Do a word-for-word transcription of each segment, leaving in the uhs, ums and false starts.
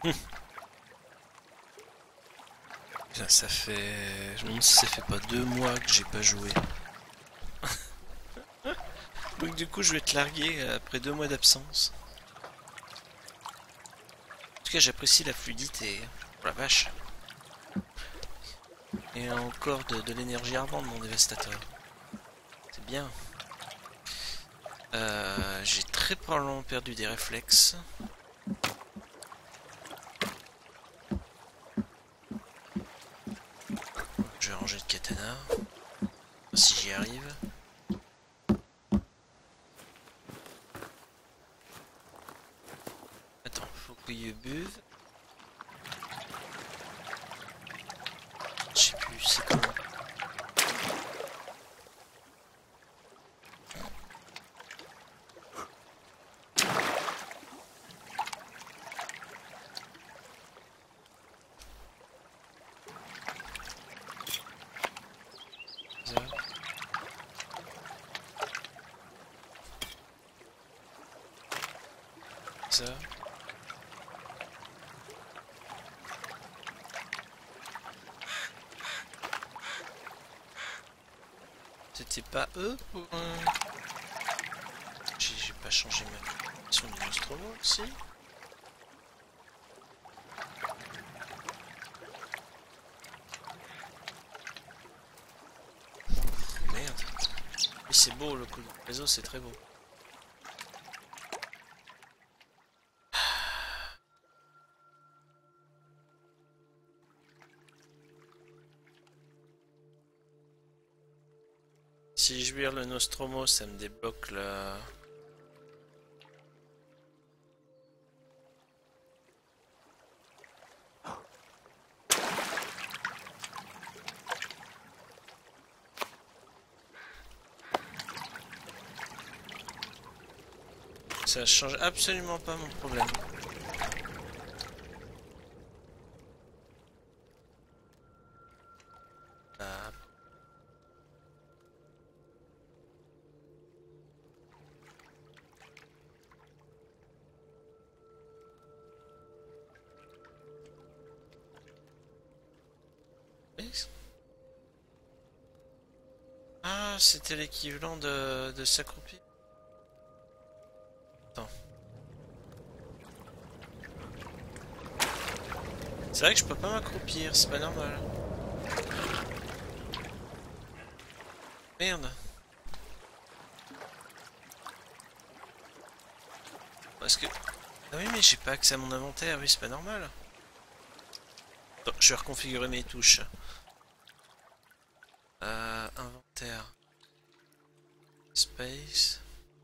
Putain, ça fait... Je me demande si ça fait pas deux mois que j'ai pas joué. Donc du coup je vais te larguer après deux mois d'absence. En tout cas j'apprécie la fluidité. Oh la vache. Et encore de, de l'énergie à revendre mon dévastateur. C'est bien. Euh, j'ai très probablement perdu des réflexes. Je vais ranger le katana. Si j'y arrive. Attends, faut qu'il buve. Je sais plus, c'est comment. Ça. Ça. C'était pas eux pour... Euh... J'ai pas changé ma position du Nostromo aussi. Merde. Mais c'est beau le coup de réseau, c'est très beau. Si je vire le Nostromo, ça me débloque la... Ça change absolument pas mon problème. Ah. Ah, c'était l'équivalent de, de s'accroupir. Attends. C'est vrai que je peux pas m'accroupir, c'est pas normal. Merde. Parce que... Ah oui mais j'ai pas accès à mon inventaire, oui c'est pas normal. Attends, je vais reconfigurer mes touches. Euh, inventaire. Space.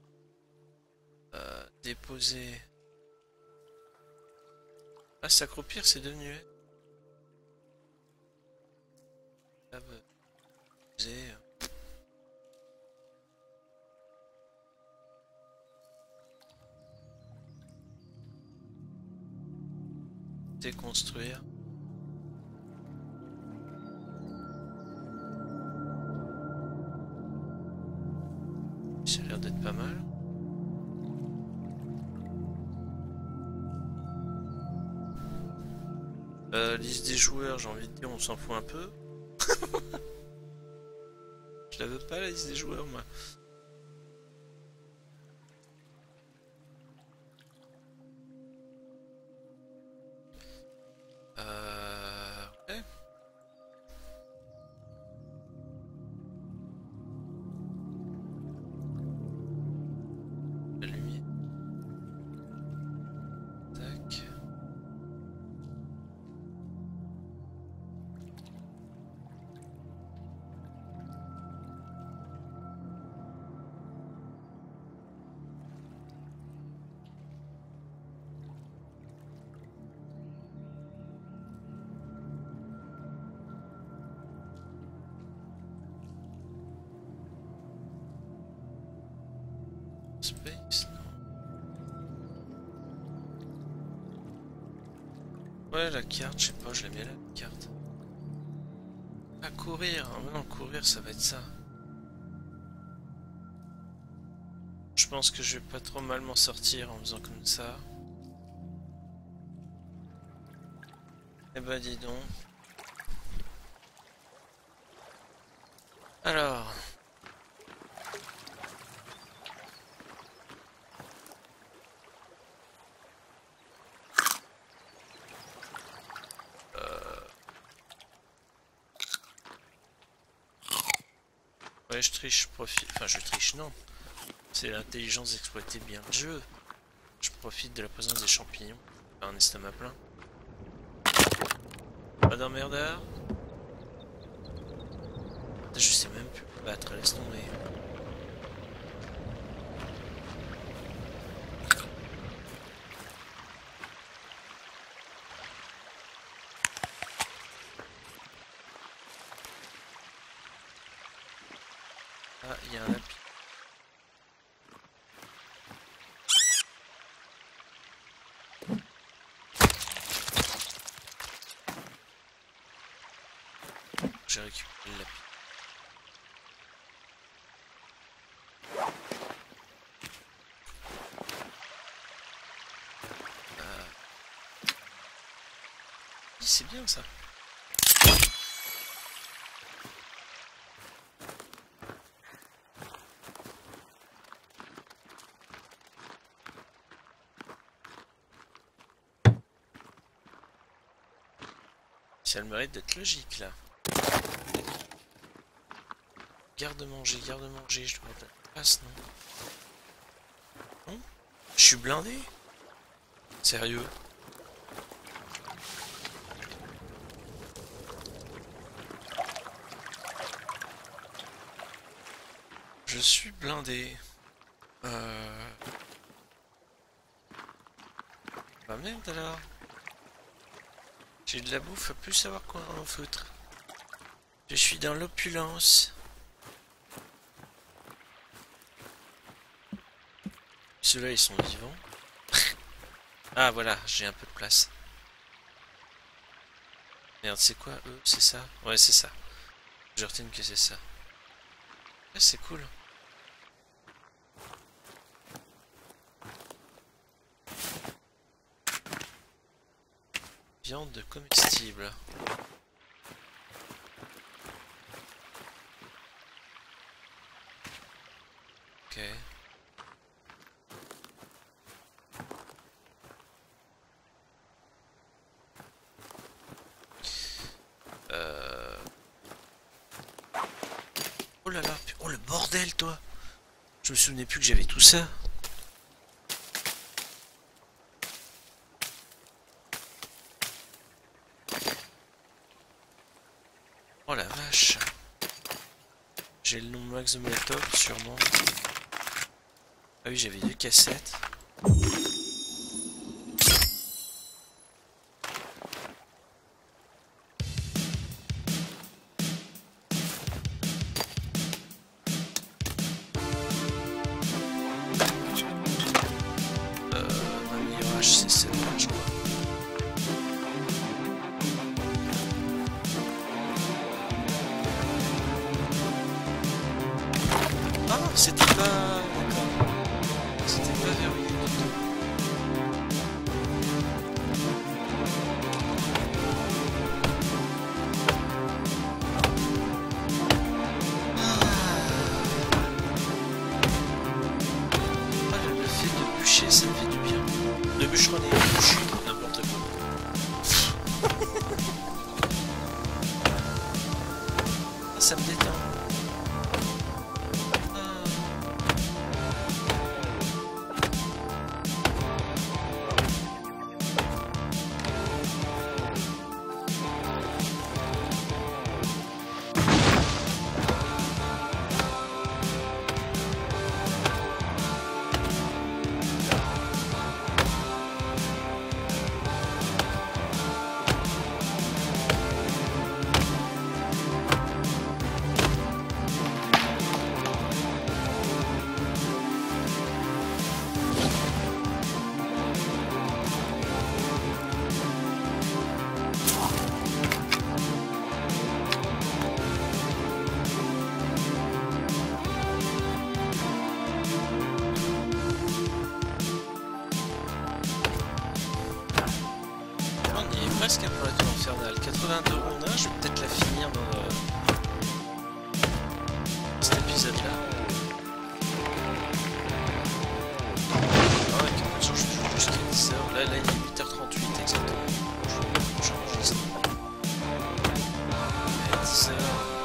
Euh, déposer. Ah, s'accroupir, c'est devenu. Déposer. Déconstruire. Ça a l'air d'être pas mal. Euh, liste des joueurs, j'ai envie de dire, on s'en fout un peu. Je la veux pas la liste des joueurs, moi. Euh... Ouais. La lumière. Tac. Space, non. Ouais, la carte, je sais pas, je l'aime bien la carte. À courir, ah, non, courir, ça va être ça. Je pense que je vais pas trop mal m'en sortir en faisant comme ça. Eh bah dis donc. Alors. Euh... Ouais, je triche, je profite. Enfin, je triche, non. C'est l'intelligence d'exploiter bien le jeu. Je profite de la présence des champignons. Un estomac plein. Pas d'emmerdeur. Je sais même plus battre, laisse tomber. Ah, il y a un lapis. J'ai récupéré le lapis. Euh... C'est bien ça. Ça a le mérite d'être logique là. Garde-manger, garde-manger, je dois mettre la place, non? Non? Je suis blindé? Sérieux? Je suis blindé. Euh... Bah merde alors. J'ai de la bouffe à plus savoir quoi en foutre. Je suis dans l'opulence. Ceux-là ils sont vivants. Ah voilà, j'ai un peu de place. Merde, c'est quoi eux? C'est ça? Ouais, c'est ça. Je retiens que c'est ça. Ouais, c'est cool. Viande comestible. Ok. Euh... Oh là là, oh le bordel toi! Je me souvenais plus que j'avais tout ça. Oh la vache. J'ai le nom max de Molotov sûrement. Ah oui, j'avais deux cassettes. C'est celle-là, je crois. Ah, c'était pas... C'était pas verrouillé du tout. Ah, le fait de bûcher, ça me fait du bien. De bûcheronner, de bûcher, n'importe quoi. Ah, ça me détend. presque pour la tour infernale. quatre-vingt-deux rondins, je vais peut-être la finir dans euh, cet épisode-là. Ah ouais, quand je joue jusqu'à dix heures. Là, là, il est huit heures trente-huit exactement. J'enregistre. À dix heures.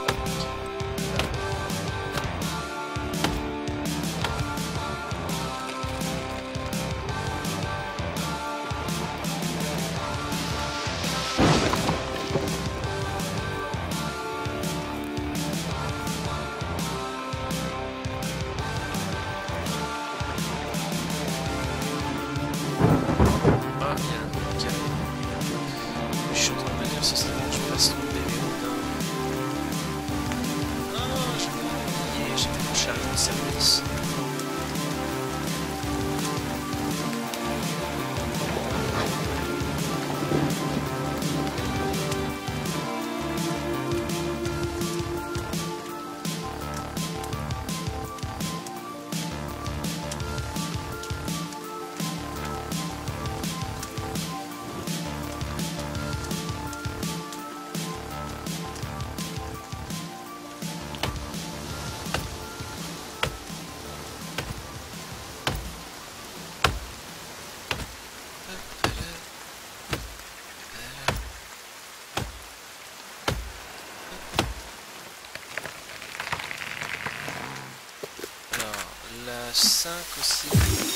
cinq aussi.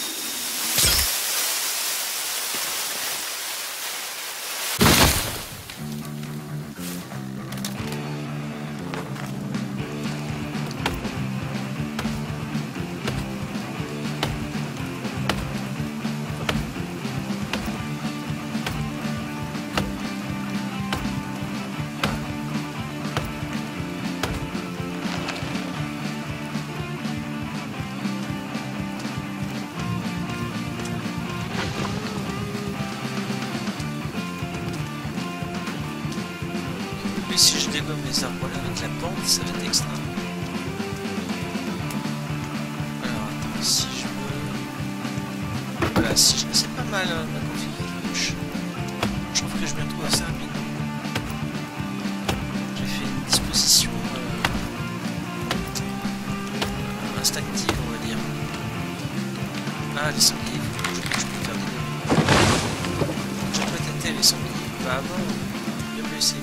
Si je dégomme les arbres là avec la pente, ça va être extra. Alors attends, si je veux... Voilà, si je... c'est pas mal hein, ma configuration. Je trouve que je m'y retrouve assez rapidement. J'ai fait une disposition euh... instinctive, on va dire. Ah, les sangliers, je peux faire des... J'ai pas tâté les sangliers. Bah avant, il mieux essayer.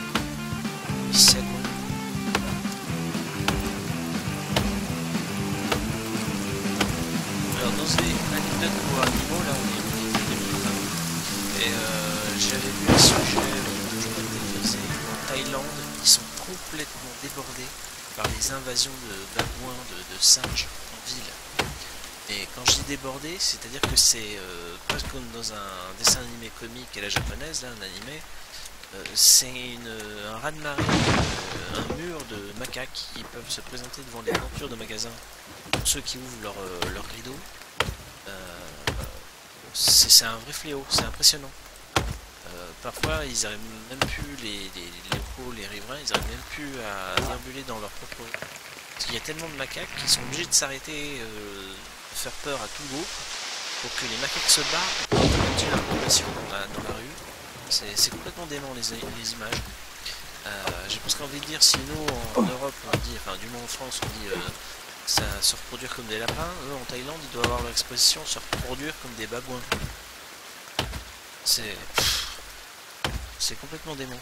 Alors dans ces anecdotes pour animaux, là on est au niveau deux mille vingt et euh, j'avais vu un sujet que je m'étais télévisé en Thaïlande, ils sont complètement débordés par les invasions de babouins, de, de singes en ville. Et quand je dis débordé, c'est-à-dire que c'est euh, presque comme dans un dessin animé comique à la japonaise, là, un animé. Euh, c'est un raz-de-marée, euh, un mur de macaques qui peuvent se présenter devant les portures de magasins pour ceux qui ouvrent leur, euh, leur rideau. Euh, c'est un vrai fléau, c'est impressionnant. Euh, parfois ils n'arrivent même plus, les, les, les locaux, les riverains, ils n'arrivent même plus à déambuler dans leur propre rue. Parce qu'il y a tellement de macaques qu'ils sont obligés de s'arrêter, euh, de faire peur à tout groupe pour que les macaques se barrent pour continuer leur progression dans la, dans la rue. C'est complètement dément les, les images. Euh, J'ai presque envie de dire, si nous en, en Europe on dit, enfin du moins en France on dit euh, ça se reproduire comme des lapins, eux en Thaïlande ils doivent avoir leur exposition se reproduire comme des babouins. C'est c'est complètement dément.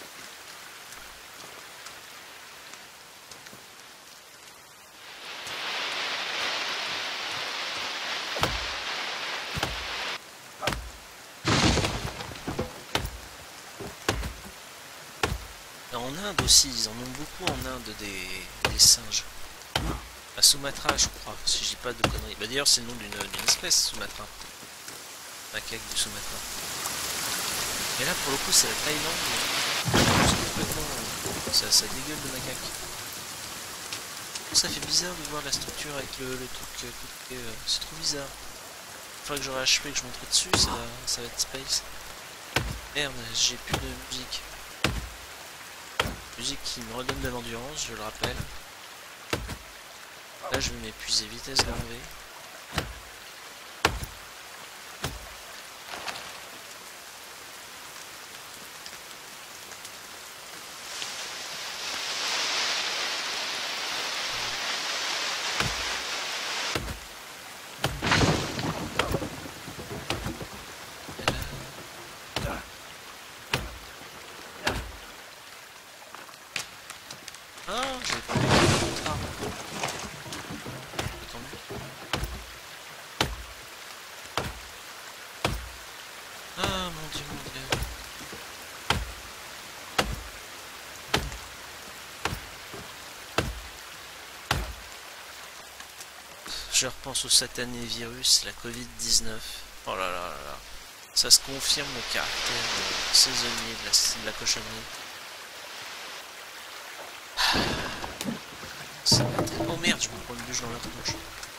En Inde aussi, ils en ont beaucoup en Inde des, des singes. À Sumatra, je crois, si je dis pas de conneries. Bah, d'ailleurs, c'est le nom d'une espèce, Sumatra. Macaque du Sumatra. Et là, pour le coup, c'est la Thaïlande. Complètement, ça, ça dégueule de macaque. Ça fait bizarre de voir la structure avec le, le truc. Euh, c'est trop bizarre. Une fois que j'aurai achevé et que je monterai dessus, ça va, ça va être space. Merde, j'ai plus de musique. Musique qui me redonne de l'endurance, je le rappelle. Là je vais m'épuiser vitesse grand V. je repense au satané virus, la Covid dix-neuf. Oh là là là là. Ça se confirme le caractère euh, saisonnier de la, de la cochonnerie. Ça va être... Oh merde, je me prends une bûche dans la tronche.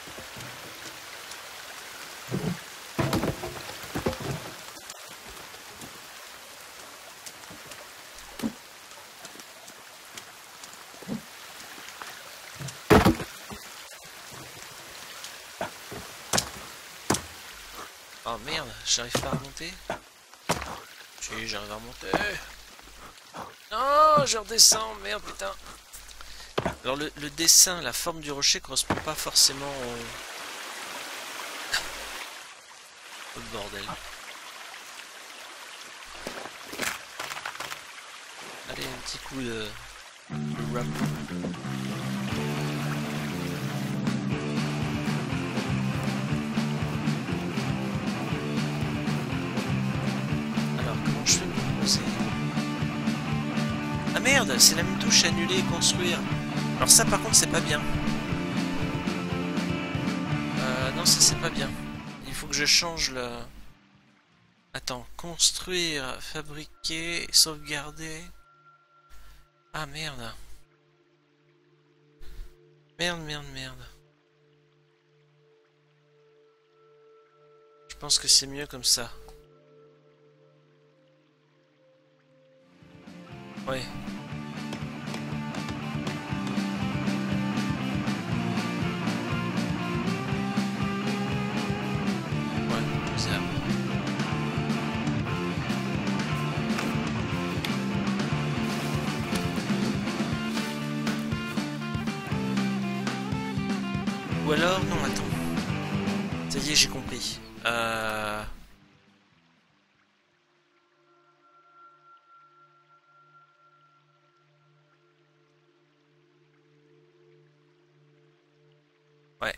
Oh merde, j'arrive pas à remonter. Si, j'arrive à remonter. Non, je redescends, merde, putain. Alors le, le dessin, la forme du rocher correspond pas forcément au... au bordel. Allez, un petit coup de, de rap. Alors, comment je fais pour poser? Ah merde, c'est la même touche, annuler et construire. Alors ça par contre c'est pas bien. Euh, non ça c'est pas bien. Il faut que je change le... Attends, construire, fabriquer, sauvegarder. Ah merde. Merde, merde, merde. Je pense que c'est mieux comme ça. Ouais. Ou alors, non, attends. Ça y est, j'ai compris. Euh... Ouais.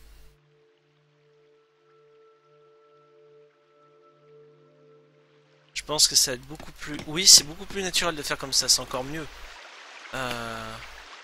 Je pense que ça va être beaucoup plus... Oui, c'est beaucoup plus naturel de faire comme ça, c'est encore mieux. Euh...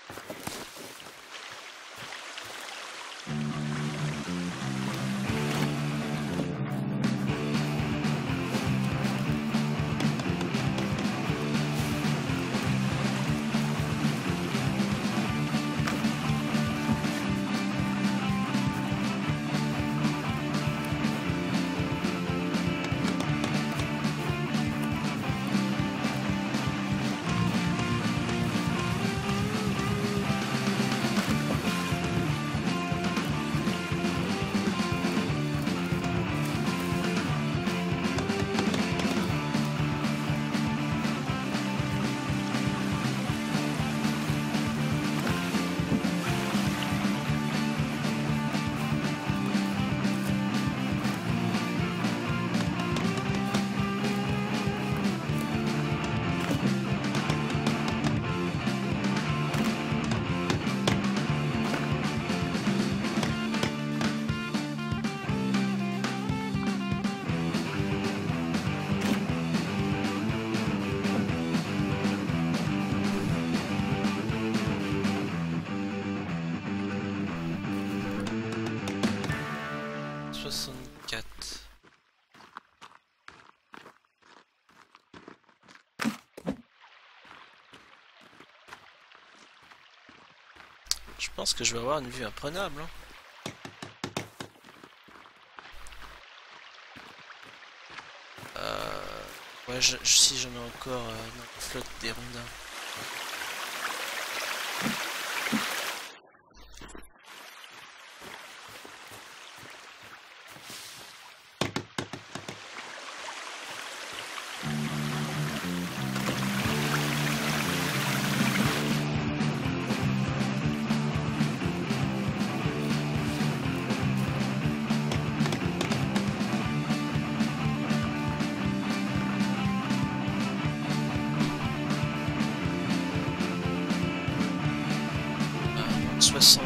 soixante-quatre. Je pense que je vais avoir une vue imprenable. Hein. Euh... Ouais, je, je, si j'en ai encore euh, dans la flotte des rondins. soixante.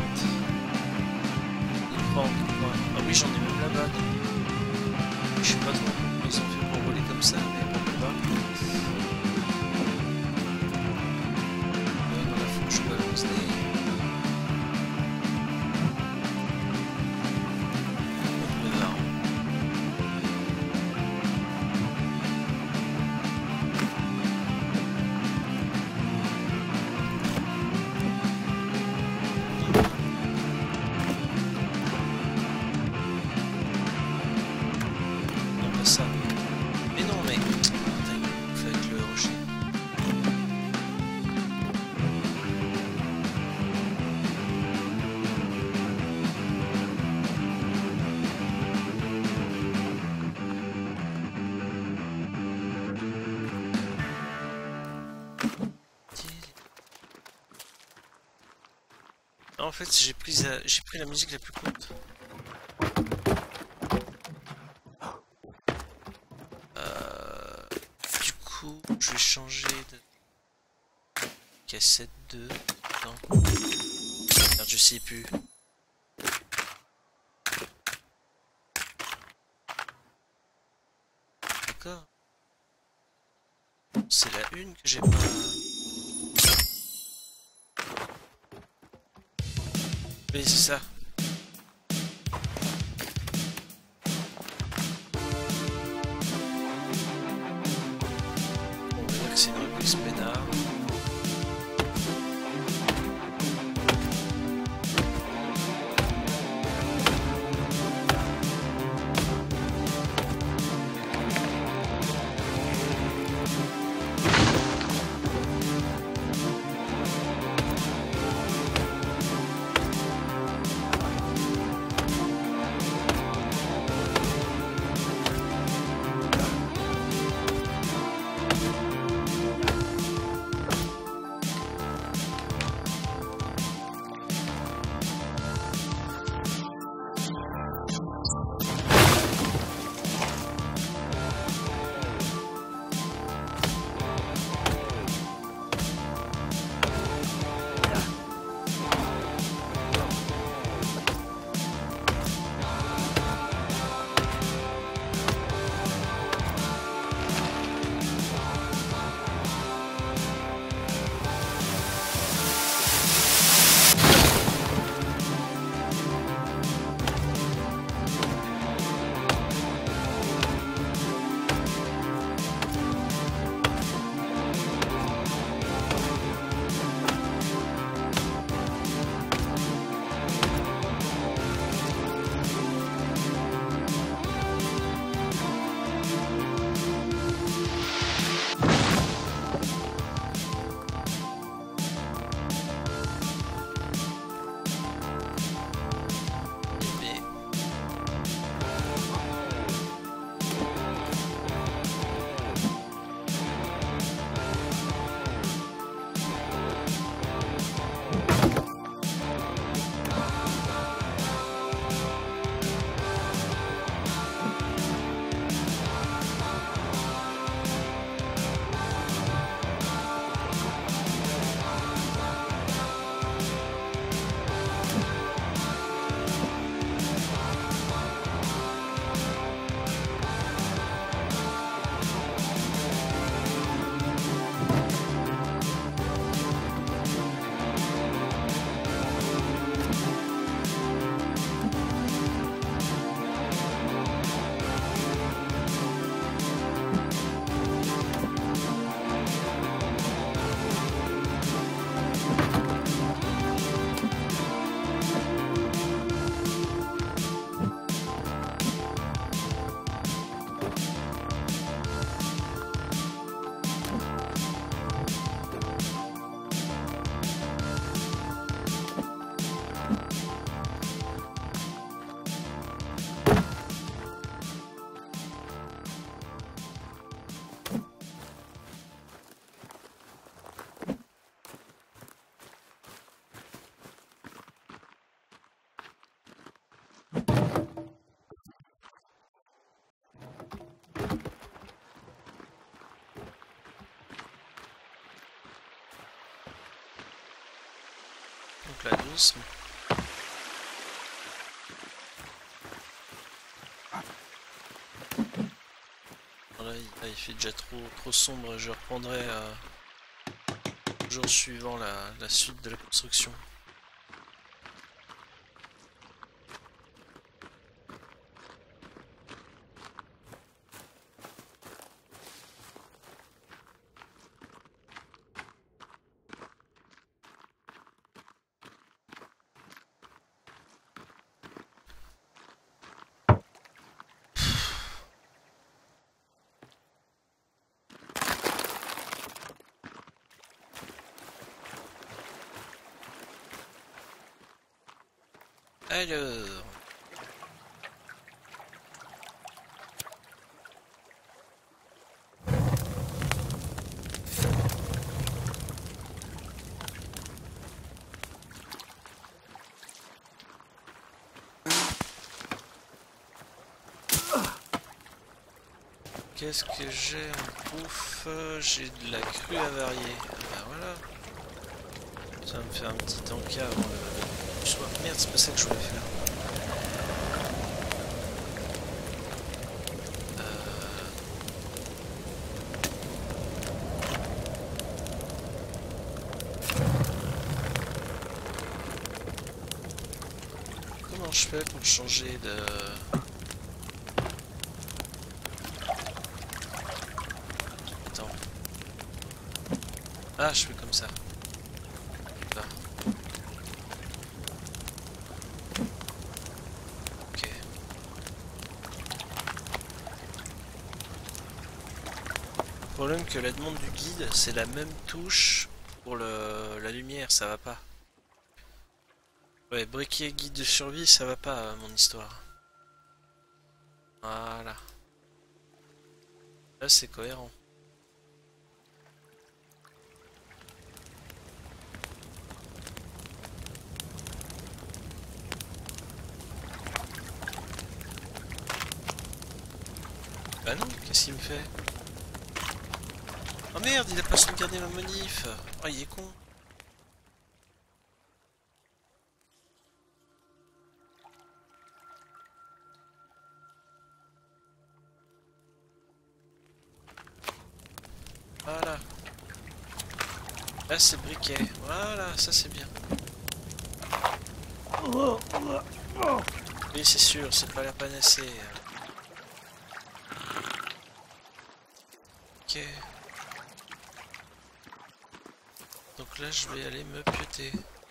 Ah oui, j'en ai même là-bas. Je sais pas trop comment ils ont fait pour voler comme ça, mais pourquoi pas. Ouais, dans la fourche, je balance des... en fait, j'ai pris, la... j'ai pris la musique la plus courte. Euh... Du coup, je vais changer de cassette deux. Non. Merde, je sais plus. D'accord. C'est la une que j'ai pas... Oui, c'est ça. On va dire que c'est une reprise peinard. Donc la douce. Voilà, il, il fait déjà trop, trop sombre. Je reprendrai euh, le jour suivant la, la suite de la construction. Alors... qu'est-ce que j'ai en bouffe? J'ai de la crue avariée. Ah bah voilà. Ça va me faire un petit encas avant le soir. Merde, c'est pas ça que je voulais faire. Comment je fais pour changer de... Attends. Ah, je fais comme ça. Là. Ok. Le problème que la demande du guide, c'est la même touche pour le... la lumière, ça va pas. Ouais, briquet guide de survie, ça va pas, mon histoire. Voilà. Là, c'est cohérent. Bah non, qu'est-ce qu'il me fait? Oh merde, il a pas sauvegardé ma manif. Oh, il est con. Voilà. Là, c'est briquet. Voilà, ça c'est bien. Oui, c'est sûr, c'est pas la panacée. Ok. Donc là, je vais aller me pioter.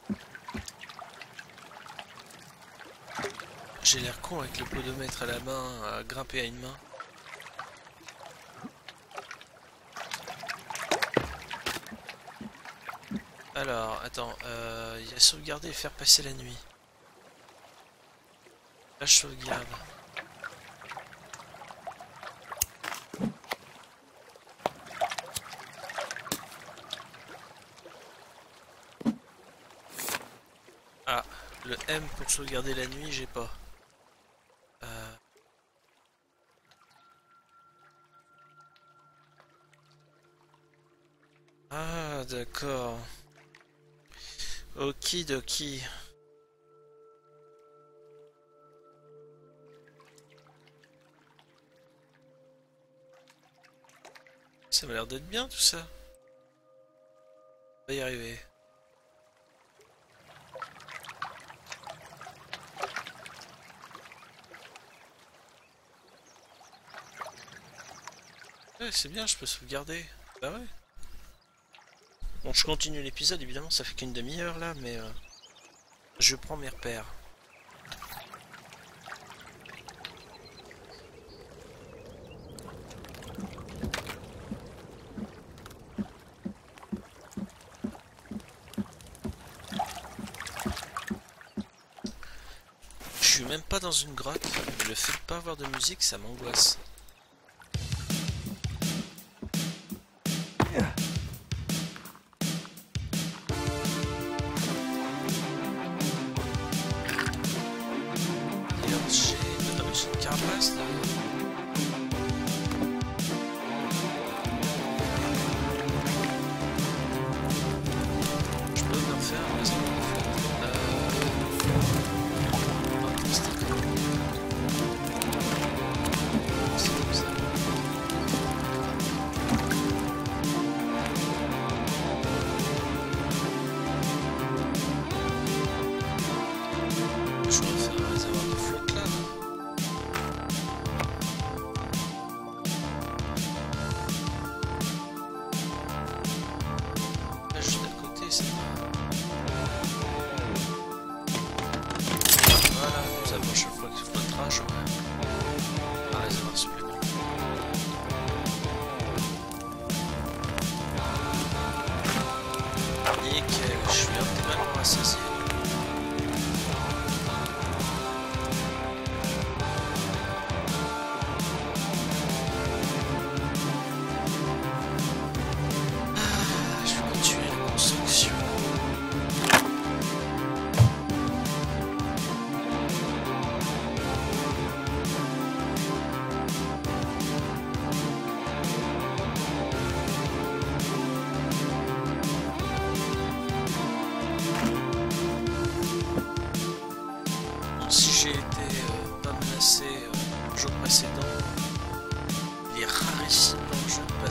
J'ai l'air con avec le podomètre à la main, à grimper à une main. Alors, attends, euh, il y a sauvegarder et faire passer la nuit. Là, je sauvegarde. Ah, le M pour sauvegarder la nuit, j'ai pas. Euh... Ah, d'accord. Okidoki. Ça m'a l'air d'être bien tout ça. On va y arriver. Ouais, c'est bien, je peux sauvegarder. Bah ouais. Bon, je continue l'épisode, évidemment, ça fait qu'une demi-heure là, mais euh, je prends mes repères. Je suis même pas dans une grotte, le fait de pas avoir de musique, ça m'angoisse.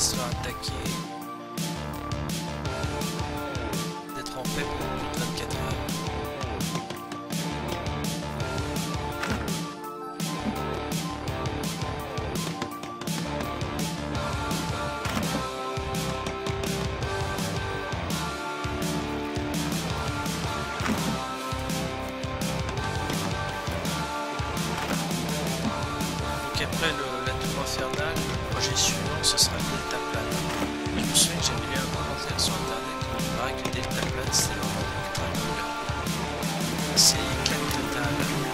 se faire attaquer, d'être en paix pendant plus de vingt-quatre heures. Après le, la tour infernale, le projet suivant ce sera le delta plane. Je me souviens que j'avais lu un commentaire sur internet où il paraît que le delta plane c'est vraiment ultra cool. C'est éclat total.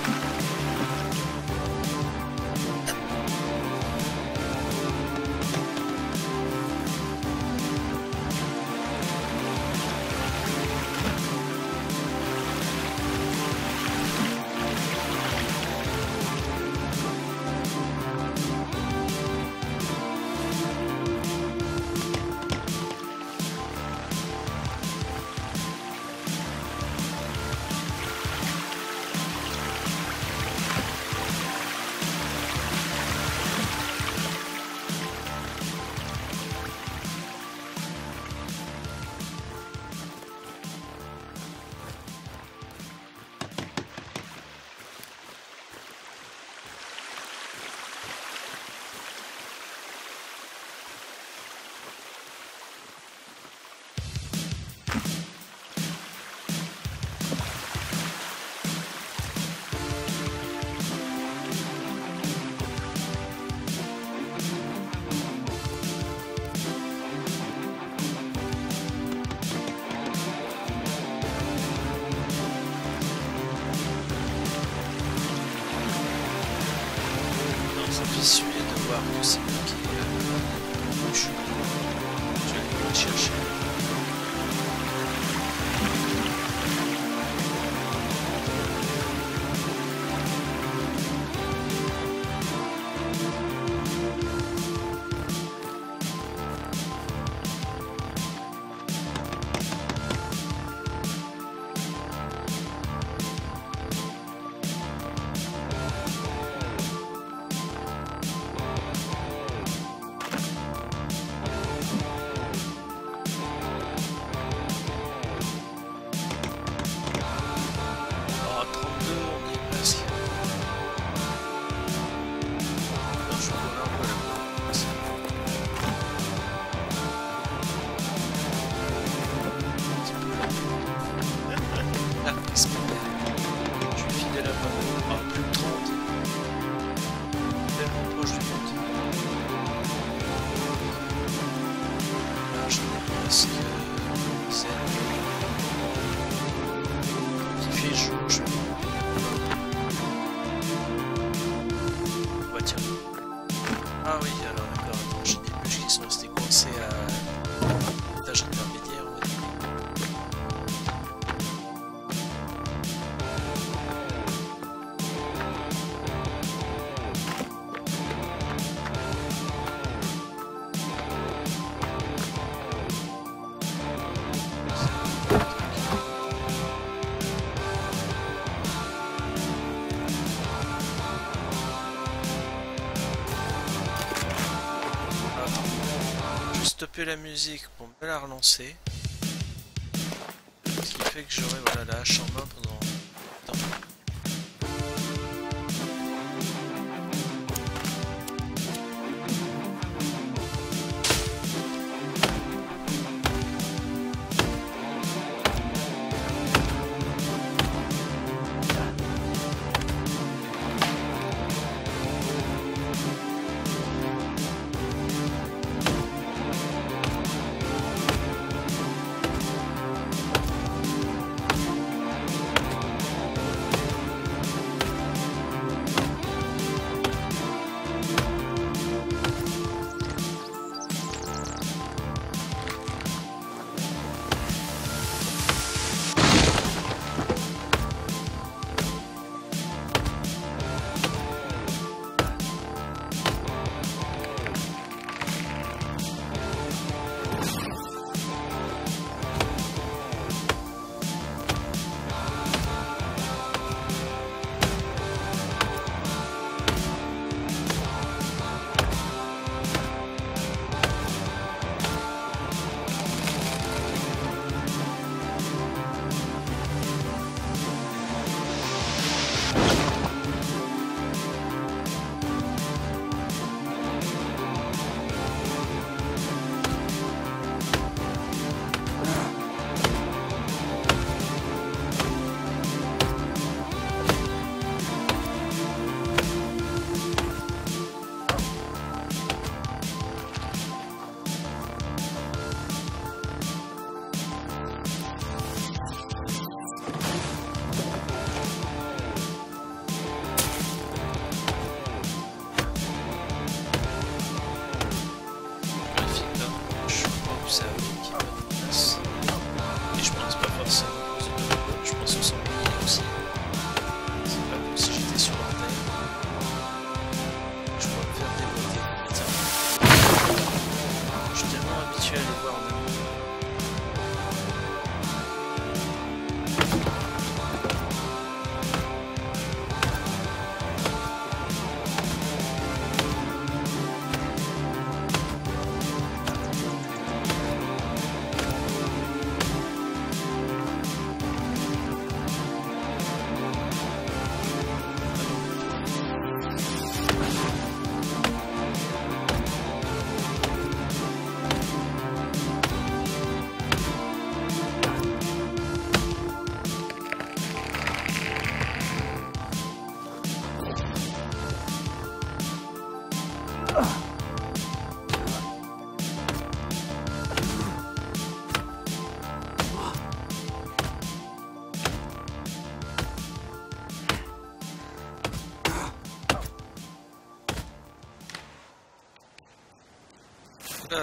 Visuel de voir que c'est bloqué euh, je, je vais aller le chercher. Ah oui, alors d'accord, attends, j'ai des bûches qui sont restées coincées à l'étage intermédiaire. On va dire. Stopper la musique pour me la relancer, ce qui fait que j'aurai voilà, la hache en main pendant temps.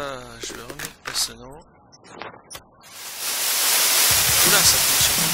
Euh, je vais remettre Personnant. Oula, ça fonctionne.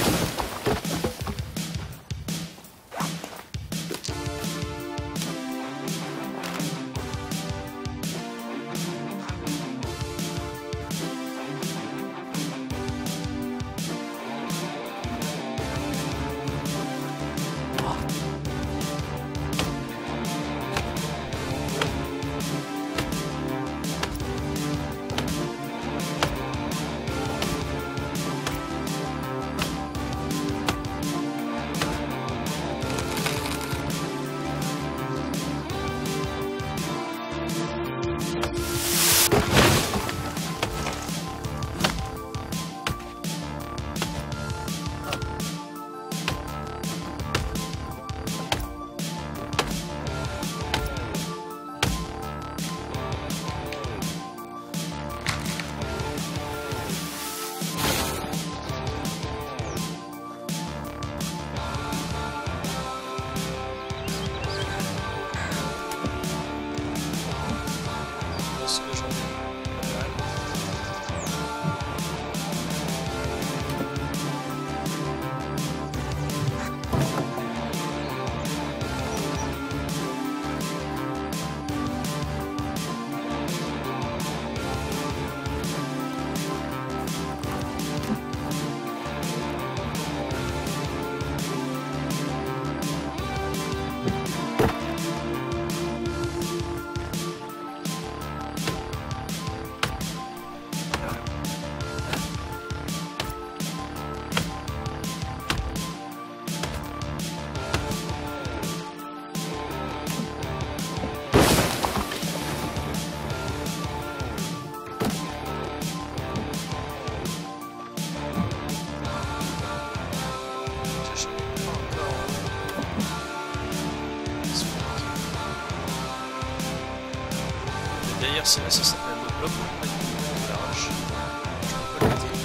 D'ailleurs, c'est là, ça s'appelle le bloc de l'arrache. Je peux pas l'éviter.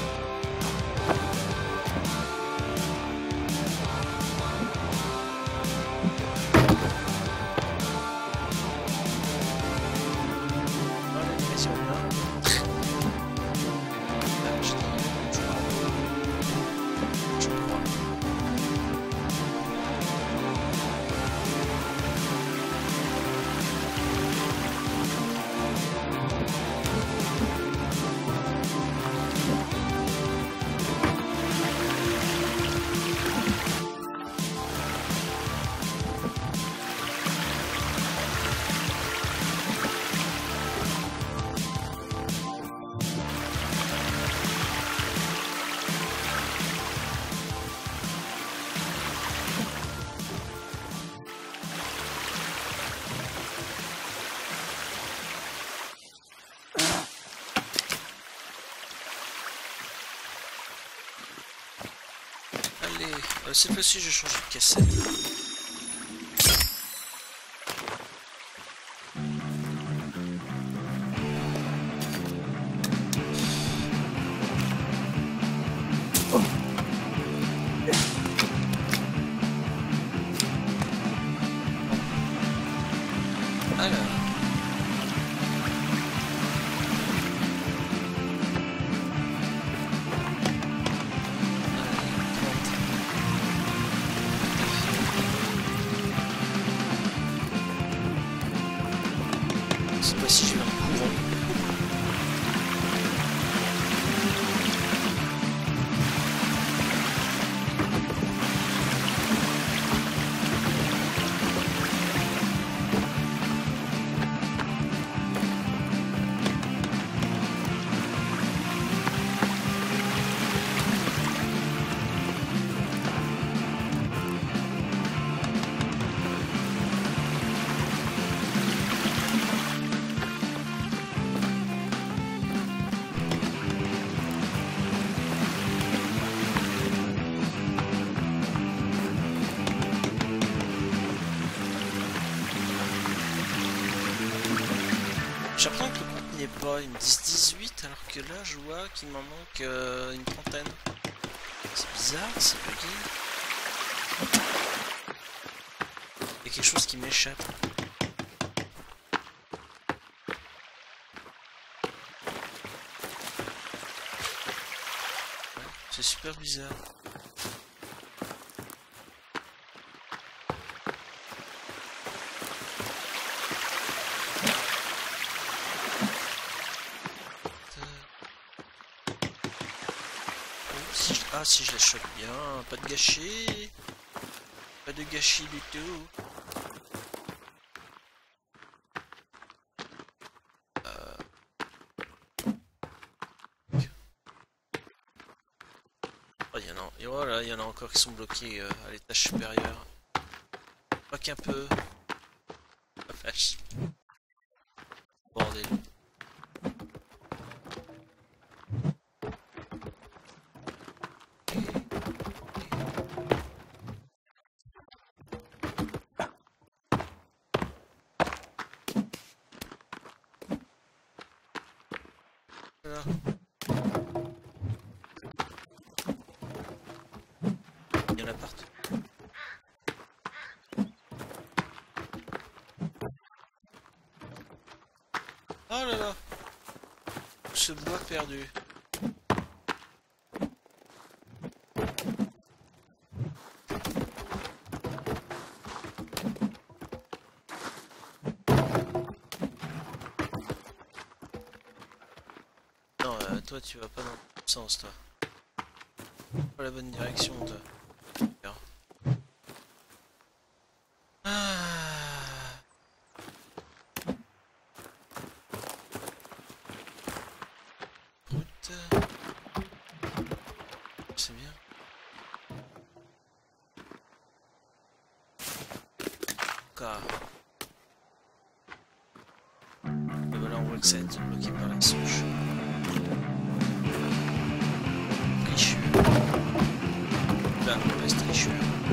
Ah, l'animation est bien. Là, je dis, je crois. Je crois. Allez, euh, cette fois-ci je change de cassette. Alors. Je sais pas si j'ai eu un courant. J'ai l'impression que le compte n'est pas, ils me disent dix-huit alors que là je vois qu'il m'en manque euh, une trentaine. C'est bizarre, c'est bugué. Il y a quelque chose qui m'échappe. C'est super bizarre. Si je... Ah, si je la chope bien, pas de gâchis. Pas de gâchis du tout. Euh... Oh, il y en a... Et voilà, il y en a encore qui sont bloqués euh, à l'étage supérieur. Pas qu'un peu. La vache. Bordel. Voilà. Il y en a partout. Oh là là. Ce bois perdu. Non, euh, toi tu vas pas dans le sens, toi. Pas la bonne direction, toi. Ah. Route. C'est bien. Car. Et voilà, on voit que ça va être bloqué par la souche. Tricheux. Là, on reste tricheux.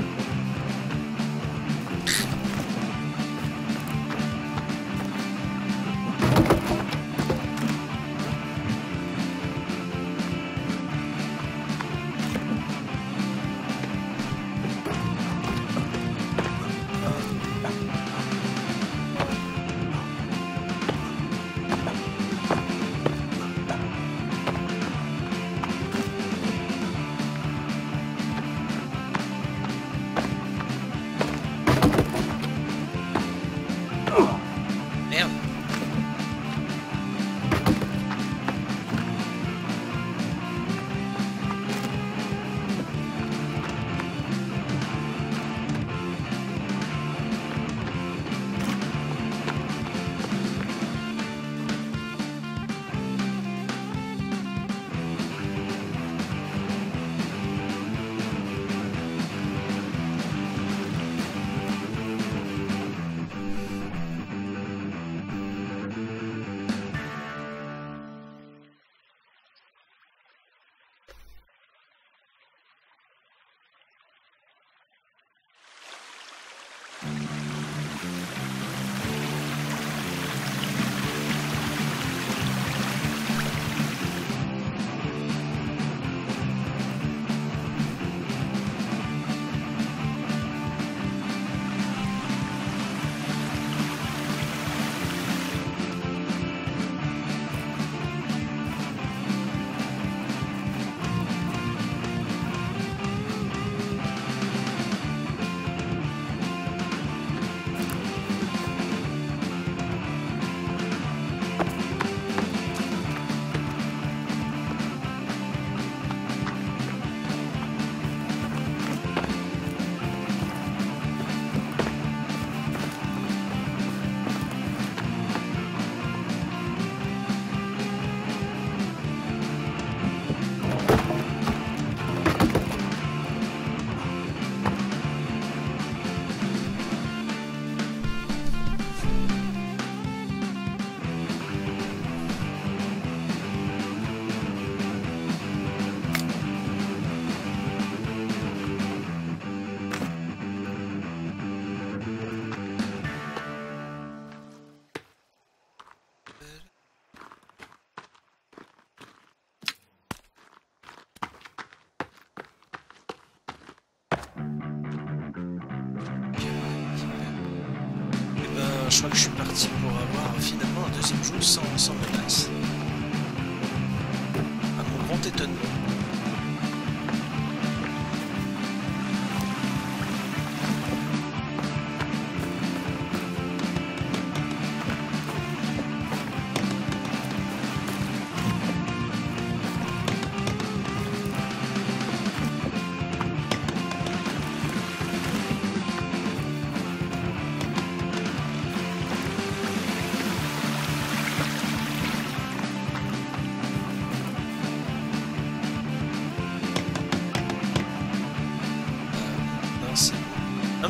Je crois que je suis parti pour avoir finalement un deuxième jour sans, sans menace. À mon grand étonnement.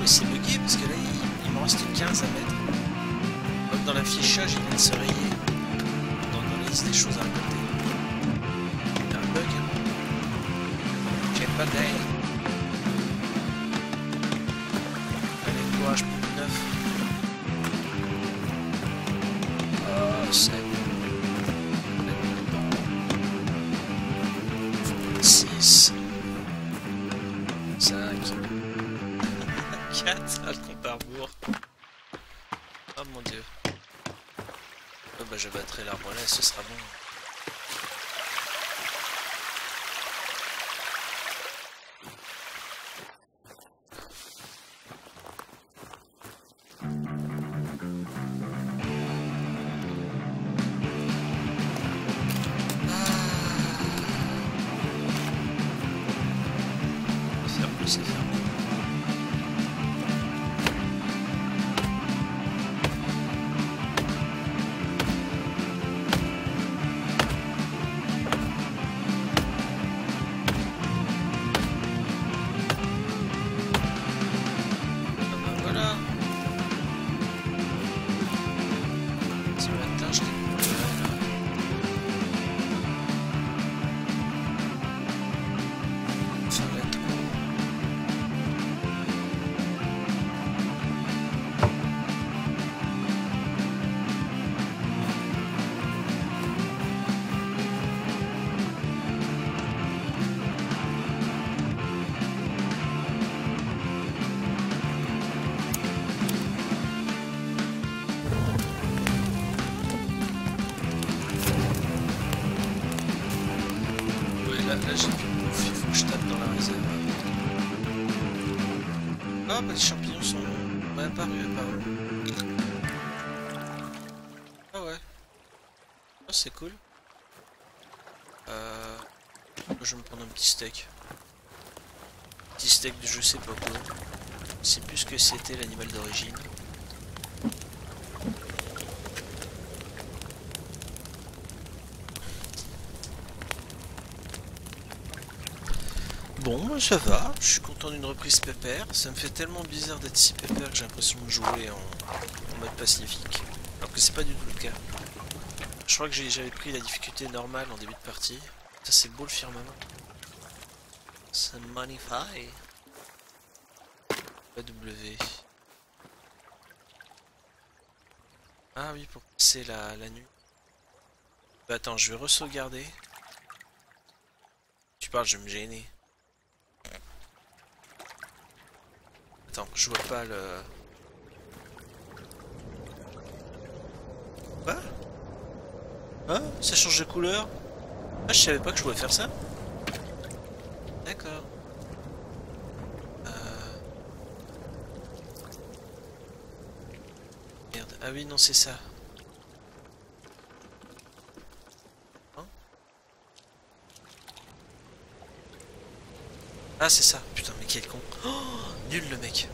mais c'est bugué parce que là il, il me reste quinze à mettre. Comme dans l'affichage il vient de se rayer. Dans, dans la liste des choses à raconter. C'est un bug. J'ai pas d'ail. Allez, courage pour le neuf. Oh, c'est six, cinq, quatre, ah, le compte à rebours. Oh mon dieu. Oh bah je battrai l'arbre là, ce sera bon. C'est fermé. Ah bah voilà. Ce matin je découvrirai là. Faire la tour. Là, là j'ai plus de bouffe, il faut que je tape dans la réserve. Ah bah les champignons sont réapparus apparemment. Ah ouais. Oh c'est cool. Euh... Je vais me prendre un petit steak. Petit steak de je sais pas quoi. Je sais plus ce que c'était l'animal d'origine. Bon, ça va, je suis content d'une reprise pépère. Ça me fait tellement bizarre d'être si pépère que j'ai l'impression de jouer en, en mode pacifique. Alors que c'est pas du tout le cas. Je crois que j'avais pris la difficulté normale en début de partie. Ça c'est beau le firmament. C'est magnifique. W. Ah oui, pour passer la, la nuit. Bah attends, je vais re-sauvegarder. Tu parles, je vais me gêner. Attends, je vois pas le... Quoi? Ah, ça change de couleur? Ah, je savais pas que je pouvais faire ça. D'accord. Euh... Merde. Ah oui, non, c'est ça. Hein? Ah, c'est ça. Putain, mais quel con. Oh, nul le mec.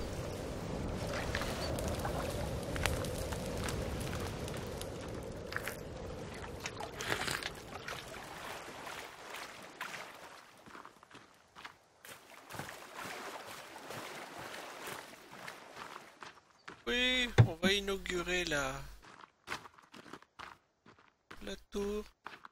Oui, on va inaugurer la... la tour.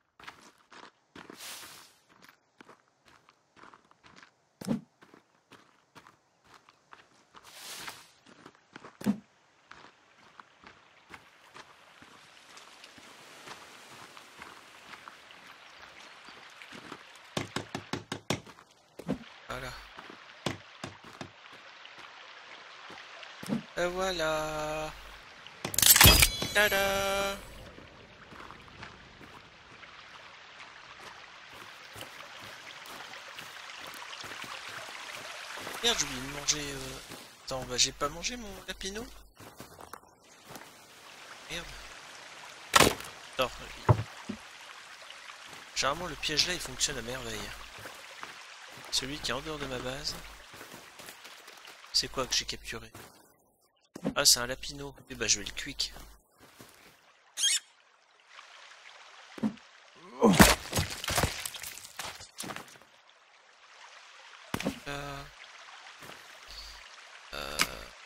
Voilà. Et voilà. Tada. Merde, j'ai oublié de manger... Euh... Attends, bah j'ai pas mangé mon lapino. Merde. Attends. Généralement le piège là il fonctionne à merveille. Celui qui est en dehors de ma base. C'est quoi que j'ai capturé? Ah c'est un lapino. Et bah je vais le quick. Euh... Euh...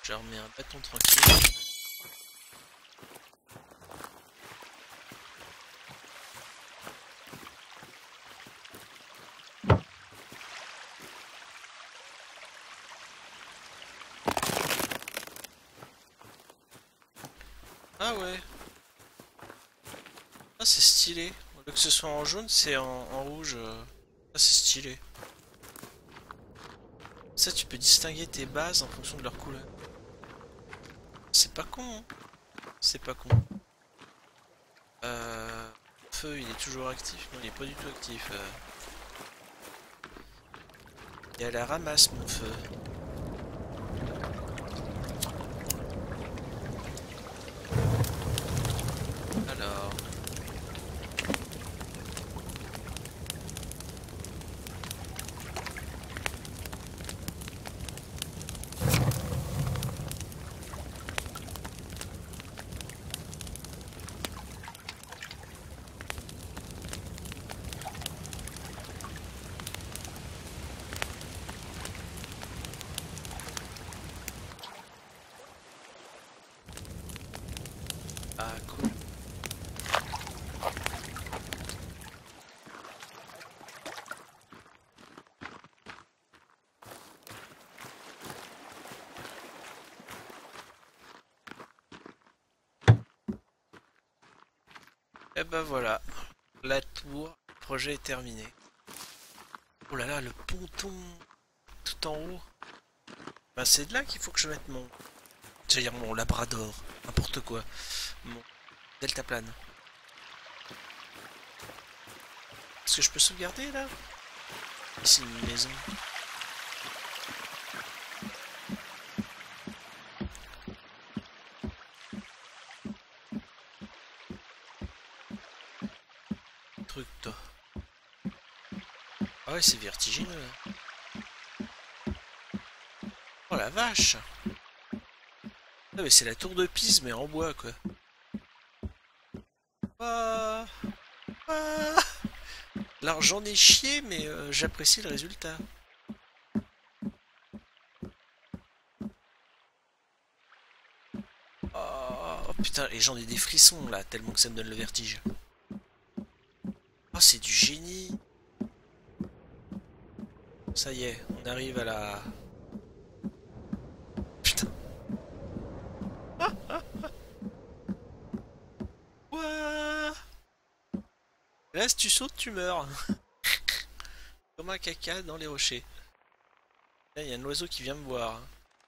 Je leur mets un bâton tranquille. Ah ouais. Ah c'est stylé. Au lieu que ce soit en jaune, c'est en, en rouge. Ah c'est stylé. Ça tu peux distinguer tes bases en fonction de leur couleur. C'est pas con hein. C'est pas con. Euh... Feu il est toujours actif? Non il est pas du tout actif. Euh... Il est à la ramasse mon feu. Alors... Ah cool. Et ben voilà. La tour, le projet est terminé. Oh là là, le ponton tout en haut. Ben c'est de là qu'il faut que je mette mon... J'allais dire mon labrador. N'importe quoi. Mon deltaplane. Est-ce que je peux sauvegarder là? Ici une maison. Truc toi. Ah ouais c'est vertigineux. Oh la vache. Ah mais c'est la tour de Pise mais en bois quoi. Ah, ah. Alors j'en ai chié mais euh, j'apprécie le résultat. Oh putain et j'en ai des frissons là tellement que ça me donne le vertige. Oh c'est du génie. Ça y est, on arrive à la... Putain. Ouah. Là si tu sautes tu meurs. Comme un caca dans les rochers. Là il y a un oiseau qui vient me voir.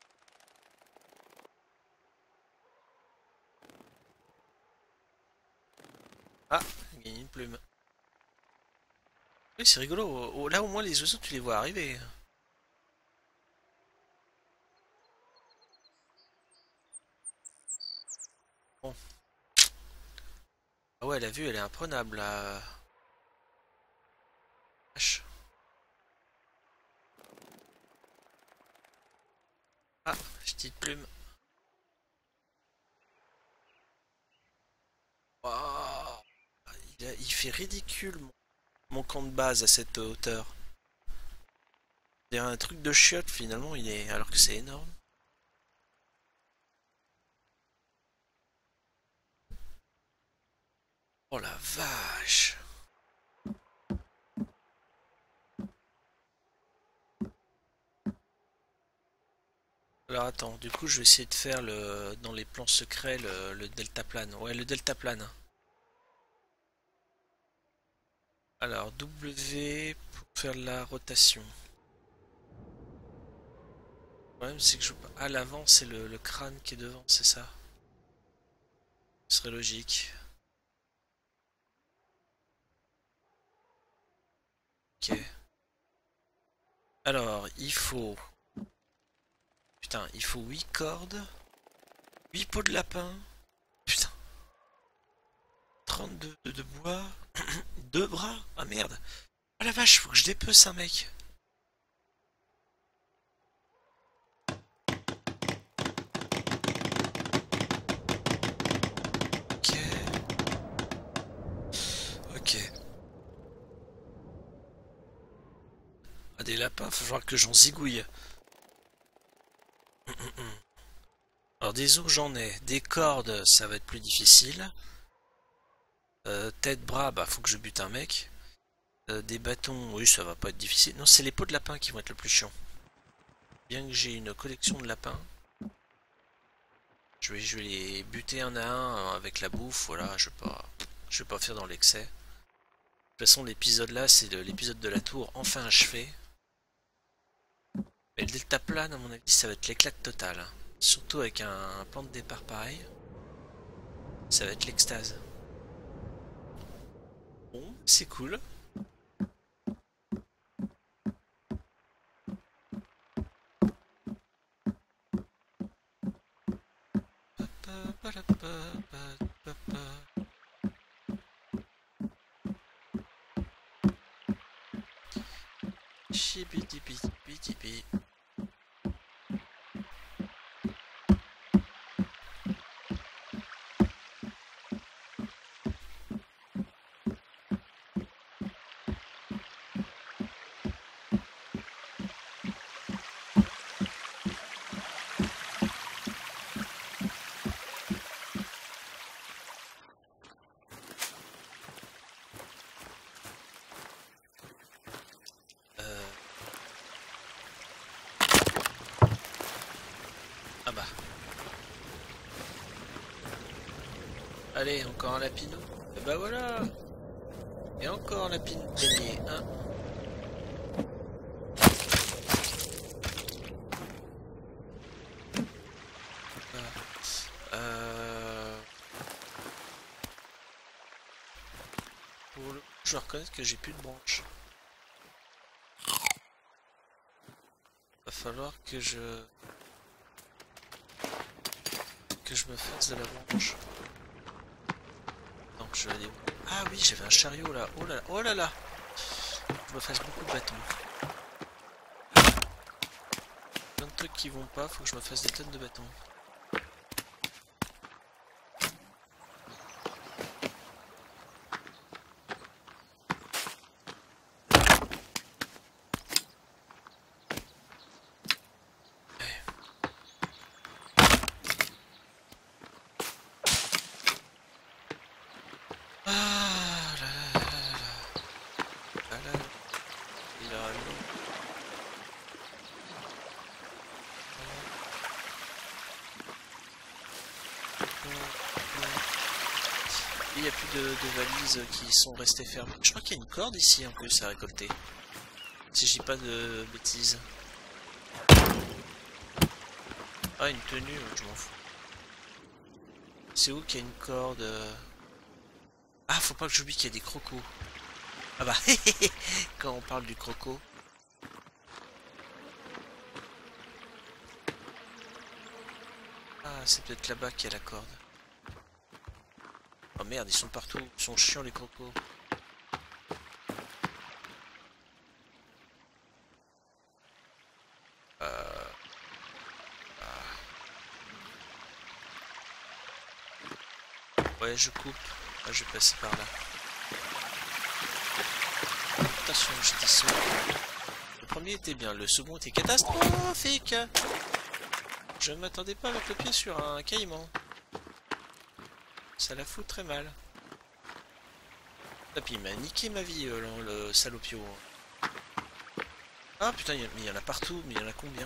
Ah, il gagne une plume. Oui c'est rigolo, là au moins les oiseaux tu les vois arriver. Bon. Ah ouais la vue elle est imprenable là. Vache. Ah, petite plume. Oh, il, a- il fait ridicule mon, mon camp de base à cette hauteur. C'est un truc de chiotte finalement, il est alors que c'est énorme. Oh la vache. Alors attends, du coup je vais essayer de faire le dans les plans secrets le, le deltaplane. Ouais, le deltaplane. Alors W pour faire la rotation. Le problème c'est que je... à l'avant c'est le, le crâne qui est devant, c'est ça? Ce serait logique. Ok. Alors il faut... Putain, il faut huit cordes, huit peaux de lapin. Putain. trente-deux de, de bois. Deux bras. Ah merde. Oh la vache, faut que je dépece un mec. Ok. Ok. Ah des lapins, faut voir que j'en zigouille. Alors des os j'en ai, des cordes ça va être plus difficile. Euh, tête, bras, bah faut que je bute un mec. Euh, des bâtons, oui ça va pas être difficile. Non, c'est les peaux de lapin qui vont être le plus chiant. Bien que j'ai une collection de lapins. Je vais, je vais les buter un à un avec la bouffe, voilà, je vais pas, je vais pas faire dans l'excès. De toute façon l'épisode là c'est l'épisode de la tour enfin achevé. Mais le deltaplane à mon avis ça va être l'éclat total. Hein. Surtout avec un, un plan de départ pareil. Ça va être l'extase. Bon, c'est cool. Chibi-dibi-dibi-dibi. Ah bah. Allez, encore un lapino. Et bah voilà. Et encore un lapino gagné. Hein. Euh... Pour le... Je reconnais que j'ai plus de branches. Va falloir que je... que je me fasse de la branche. Donc je vais aller... Ah oui, j'avais un chariot là. Oh là là, oh là là. Je me fasse beaucoup de bâtons. Plein de trucs qui vont pas, faut que je me fasse des tonnes de bâtons. Il n'y a plus de, de valises qui sont restées fermées. Je crois qu'il y a une corde ici en plus à récolter. Si je dis pas de bêtises. Ah, une tenue, je m'en fous. C'est où qu'il y a une corde? Ah, faut pas que j'oublie qu'il y a des crocos. Ah bah, quand on parle du croco. Ah, c'est peut-être là-bas qu'il y a la corde. Oh merde, ils sont partout. Ils sont chiants les crocos. Euh... Ah. Ouais, je coupe. Ah, je vais passer par là. Attention, je dis ça. Le premier était bien, le second était catastrophique. Je ne m'attendais pas à mettre le pied sur un caïman. Ça la fout très mal. Et puis il m'a niqué ma vie, euh, le salopio. Ah putain, mais il y en a partout, mais il y en a combien?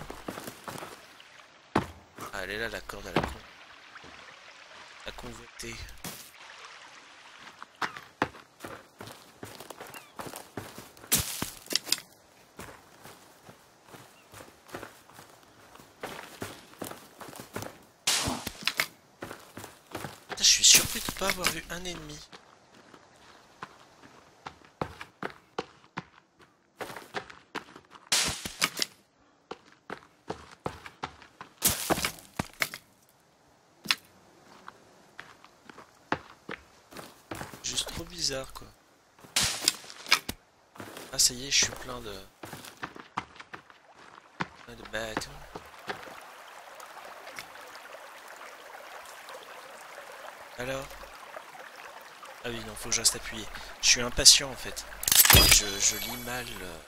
Ah, elle est là la corde à la con. La convoitée. Je suis surpris de ne pas avoir vu un ennemi. Juste trop bizarre quoi. Ah ça y est, je suis plein de... plein de bâtons. Alors? Ah oui, non, faut que je reste appuyé. Je suis impatient en fait. Je, je lis mal. Euh...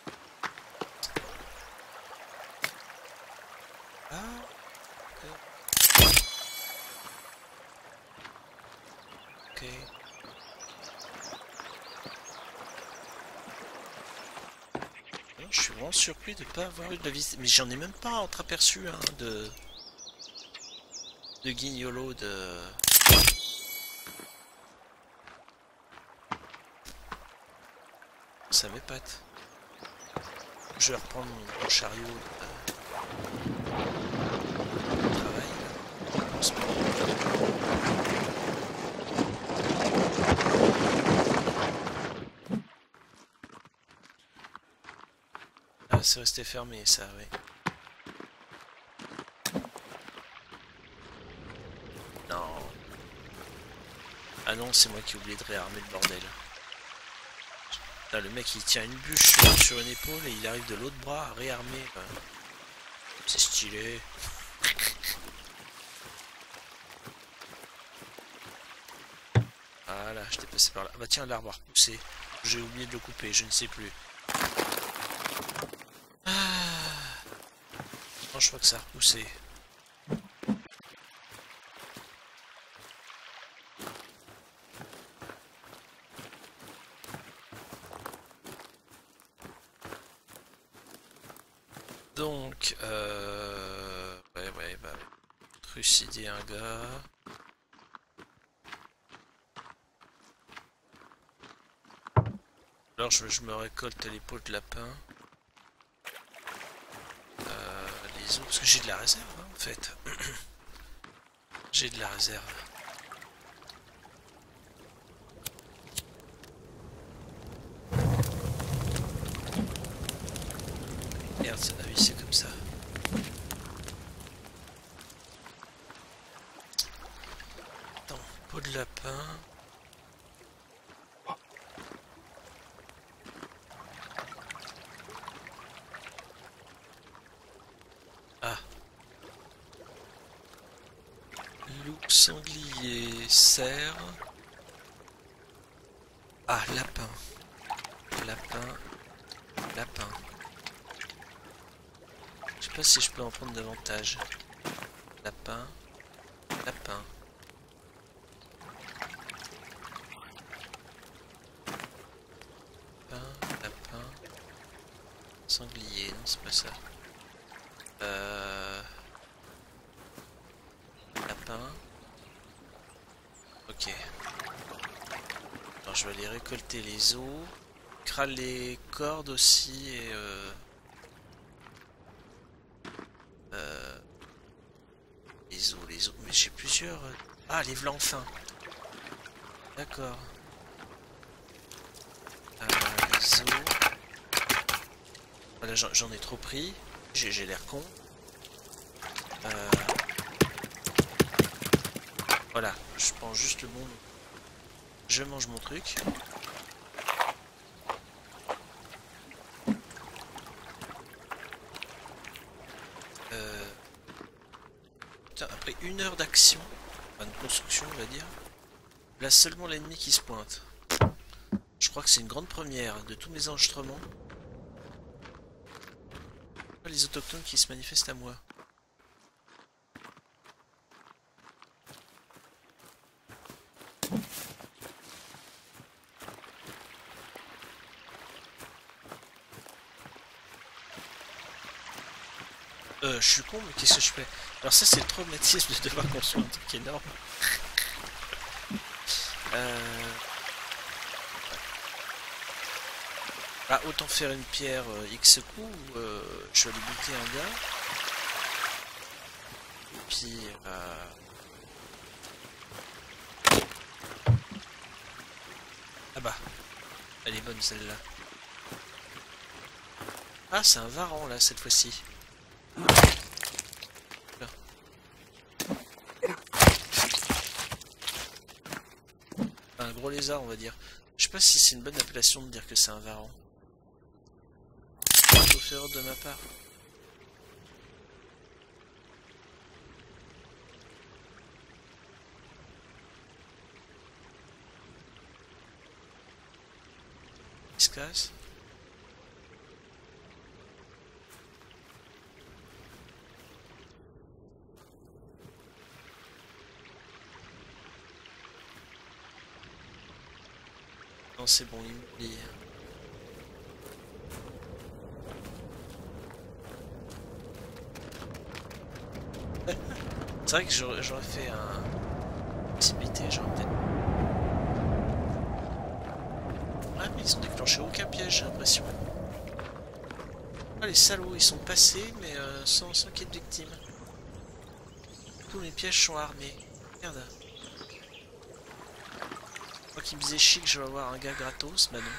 Ah. je suis vraiment surpris de pas avoir eu de la visite. Mais j'en ai même pas entreaperçu hein, de... de guignolo de... Ça m'épate. Je vais reprendre mon, mon chariot de, de travail. Là, en ce moment. Ah, c'est resté fermé ça, oui. Non. Ah non, c'est moi qui ai oublié de réarmer le bordel. Là, le mec il tient une bûche sur, sur une épaule et il arrive de l'autre bras à réarmer. Euh, c'est stylé. Voilà, j'étais passé par là. Ah bah tiens, l'arbre a repoussé. J'ai oublié de le couper, je ne sais plus. Ah. Non, je crois que ça a repoussé. Donc, euh... ouais, ouais, bah... trucider un gars... Alors je, je me récolte les peaux de lapin. Euh, les autres, parce que j'ai de la réserve hein, en fait. J'ai de la réserve. Merde, ah oui, c'est comme ça. Attends, peau de lapin. Ah. Loup, sanglier, cerf. Ah, lapin. Lapin. Lapin. Je sais pas si je peux en prendre davantage. Lapin. Lapin. Lapin. Lapin. Sanglier. Non, c'est pas ça. Euh... Lapin. Ok. Alors je vais aller récolter les os. Crâle les cordes aussi et euh... Euh... les os, les os. Mais j'ai plusieurs... Ah, les v'là enfin. D'accord. Euh, les os. Voilà, j'en ai trop pris. J'ai l'air con. Euh... Voilà, je prends juste le bon. Je mange mon truc. Euh... Putain, après une heure d'action, enfin de construction on va dire, là seulement l'ennemi qui se pointe. Je crois que c'est une grande première de tous mes enregistrements. Les autochtones qui se manifestent à moi. Euh, je suis con, mais qu'est-ce que je fais? Alors ça, c'est le traumatisme de devoir construire un truc énorme. euh... Ah, autant faire une pierre euh, X coups, euh, je vais aller buter un gars. Et puis... Euh... Ah bah, elle est bonne celle-là. Ah, c'est un varan là, cette fois-ci. Un gros lézard, on va dire. Je sais pas si c'est une bonne appellation de dire que c'est un varan. Sauf erreur de ma part. Il se casse. Non, c'est bon, il m'oublie. C'est vrai que j'aurais fait un possibilité, j'aurais peut-être. Ouais, mais ils ont déclenché aucun piège, j'ai l'impression. Ah, les salauds, ils sont passés, mais euh, sans, sans qu'il y ait de victimes. Tous mes pièges sont armés. Merde. Moi qui me faisais chier que je vais avoir un gars gratos, bah non.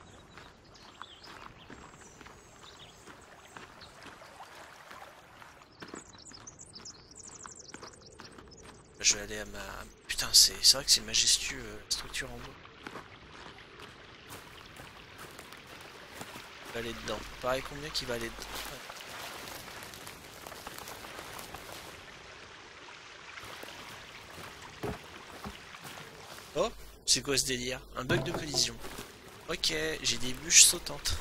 Je vais aller à ma... Putain, c'est vrai que c'est majestueux, euh, la structure en bois. Il va aller dedans. Pareil, combien qu'il va aller dedans. Oh, c'est quoi ce délire? Un bug de collision. Ok, j'ai des bûches sautantes.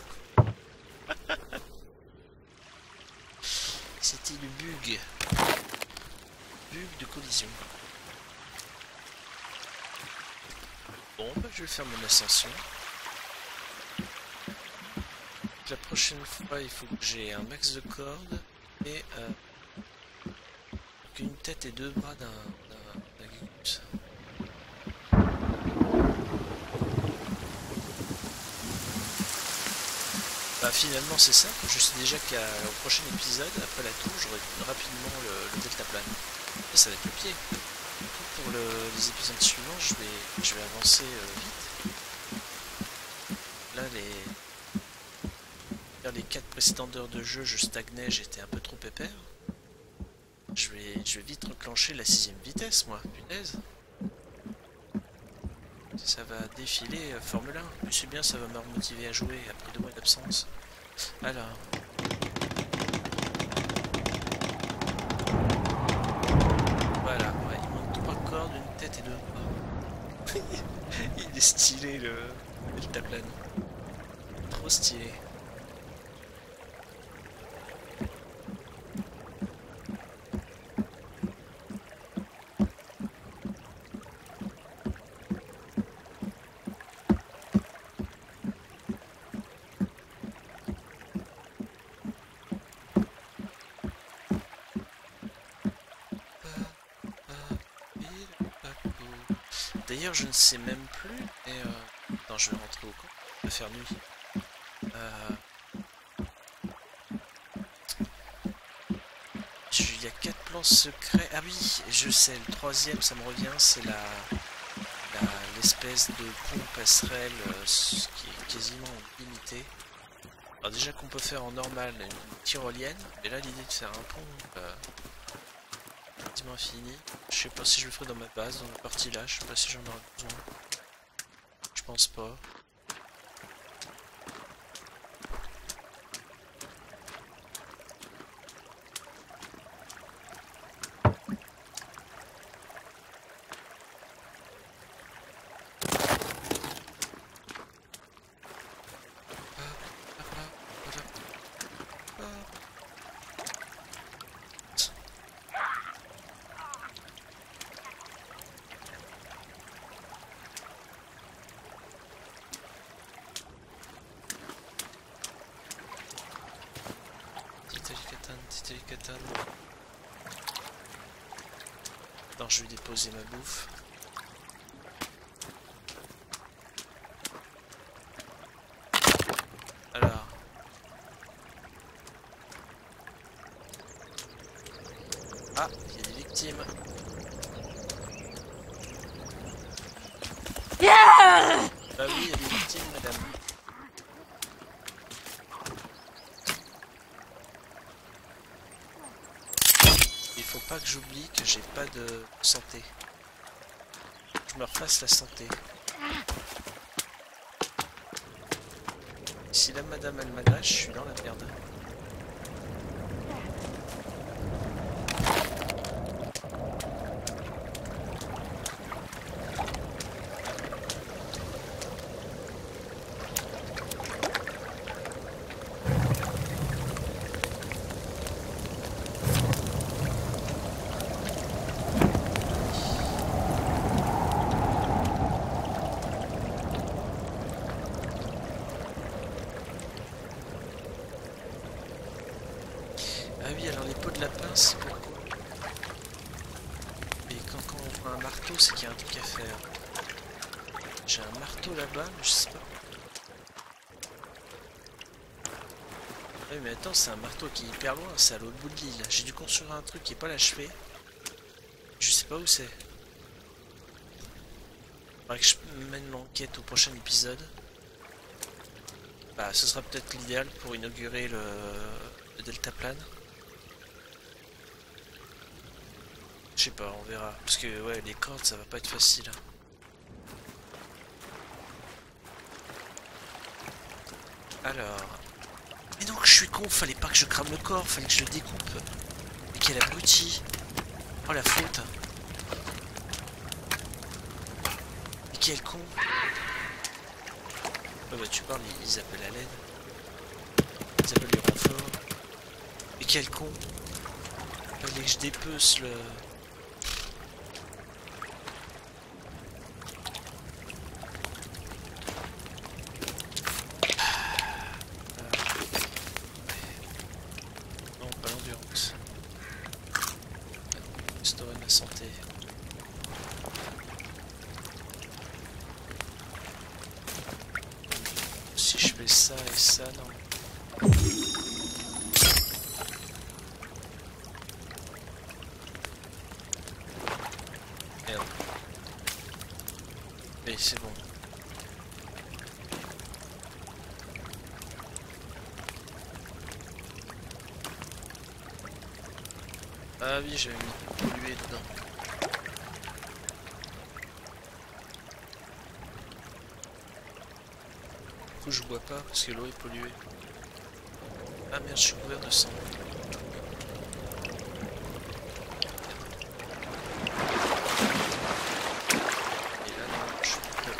C'était le bug. Bug de collision. Bon, bah, je vais faire mon ascension. La prochaine fois, il faut que j'ai un max de cordes et euh, une tête et deux bras d'un Gugus. Bah finalement c'est simple, je sais déjà qu'au prochain épisode, après la tour, j'aurai rapidement le, le deltaplane. Et ça va être le pied. Du coup, pour le, les épisodes suivants, je vais, je vais avancer euh, vite. Là, les, les quatre précédentes heures de jeu, je stagnais, j'étais un peu trop épais. Je vais, je vais vite reclencher la sixième vitesse, moi, punaise. Ça va défiler euh, Formule un. Mais c'est bien, ça va me remotiver à jouer après deux mois d'absence. Alors. Voilà, ouais, il manque trois cordes, une tête et deux bras. Il est stylé le deltaplane. Trop stylé. D'ailleurs, je ne sais même plus. Et euh... Attends, je vais rentrer au camp. Il va faire nuit. Euh... Il y a quatre plans secrets. Ah oui, je sais. Le troisième, ça me revient. C'est la l'espèce de pont passerelle euh, qui est quasiment limitée. Alors déjà qu'on peut faire en normal une tyrolienne, mais là l'idée de faire un pont euh, quasiment infini. Je sais pas si je le ferai dans ma base, dans la partie là, je sais pas si j'en aurai besoin. Je pense pas. Alors je vais déposer ma bouffe. Alors. Ah, il y a des victimes. Yeah. Bah oui, il y a des victimes, madame. Il faut pas que j'oublie que j'ai pas de santé. Je me refasse la santé. Si la madame elle m'agresse, je suis dans la merde. c'est qu'il y a un truc à faire. J'ai un marteau là-bas, mais je sais pas. Oui mais attends, c'est un marteau qui est hyper loin, c'est à l'autre bout de l'île. J'ai dû construire un truc qui est pas l'achevé. Je sais pas où c'est. Faudrait que je mène l'enquête au prochain épisode. Bah ce sera peut-être l'idéal pour inaugurer le, le deltaplane. Je sais pas, on verra. Parce que ouais, les cordes ça va pas être facile. Alors... Mais donc je suis con, fallait pas que je crame le corps, fallait que je le découpe. Et quel abruti. Oh la faute. Et quel con. Ouais bah tu parles, ils appellent à l'aide. Ils appellent du renfort. Et quel con. Fallait que je dépece le... Santé. Si je fais ça et ça, non. Merde. Mais c'est bon. Ah oui, j'avais mis pollué dedans. Du coup, je bois pas parce que l'eau est polluée. Ah merde, je suis couvert de sang. Et là, non, je suis prêt.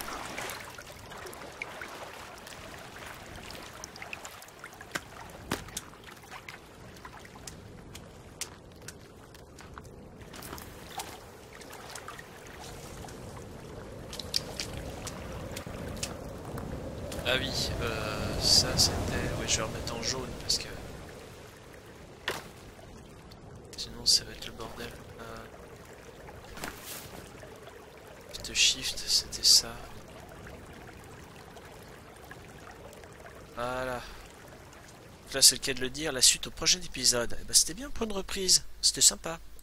Ah oui, euh, ça c'était... Oui, je vais remettre en jaune parce que... Sinon ça va être le bordel. Euh... Shift, shift, c'était ça. Voilà. Là c'est le cas de le dire, la suite au prochain épisode. Eh ben, c'était bien pour une reprise, c'était sympa.